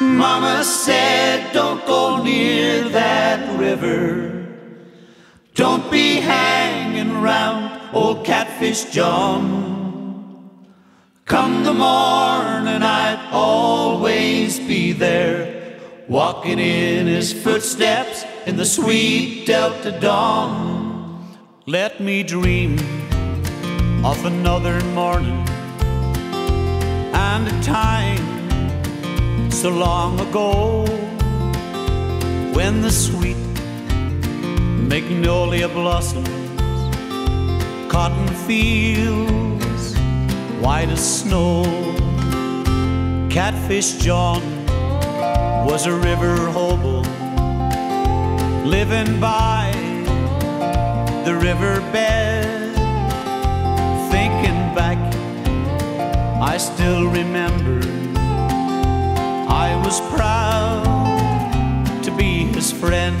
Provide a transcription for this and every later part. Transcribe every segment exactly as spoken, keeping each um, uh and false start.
Mama said, don't go near that river. Don't be hanging round old Catfish John. Come the morning, I'd always be there, walking in his footsteps in the sweet Delta dawn. Let me dream of another morning and a time so long ago, when the sweet magnolia blossoms, cotton fields white as snow. Catfish John was a river hobo, living by the riverbed. Thinking back, I still remember I was proud to be his friend.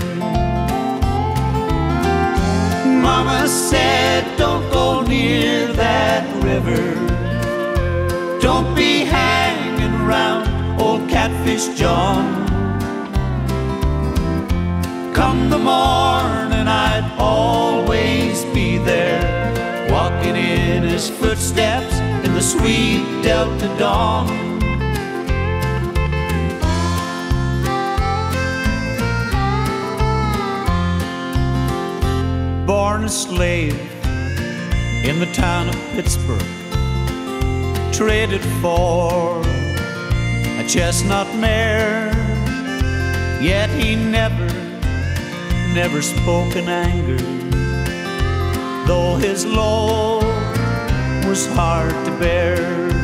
Mama said, don't go near that river. Don't be hanging round old Catfish John. Come the morning, I'd always be there, walking in his footsteps in the sweet Delta dawn. Born a slave in the town of Pittsburgh, traded for a chestnut mare, yet he never, never spoke in anger, though his load was hard to bear.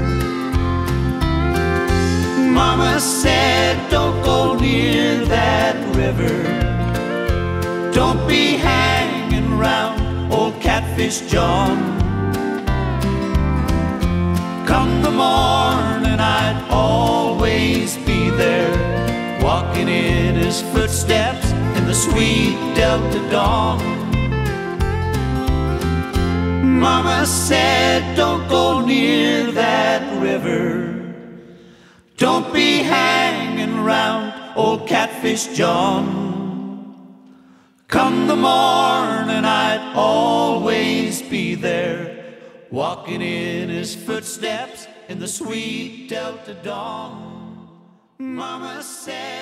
Mama said, don't go near that river. Don't be hanging round old Catfish John. Come the morning, I'd always be there, walking in his footsteps in the sweet Delta dawn. Mama said, don't go near that river. Don't be hanging round old Catfish John. Come the morning, I'd always be there, walking in his footsteps in the sweet Delta dawn. Mama said